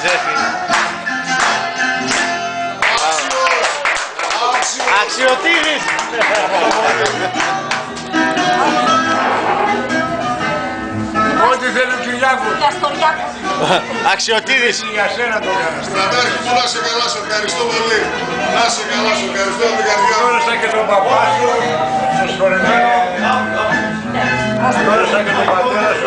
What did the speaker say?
ζέστη. Αξιοτήρης! Ό,τι θέλει ο Κυριάκος. Αξιοτήρης! Για σένα το έκανα. Στρατάρχη μου, να σε καλά, σε ευχαριστώ πολύ. Να σε καλά, σε ευχαριστώ από την καρδιά μου. Σκόρεσα και τον παπά σου, στο σχολεμένο. Σκόρεσα και τον πατέρα σου.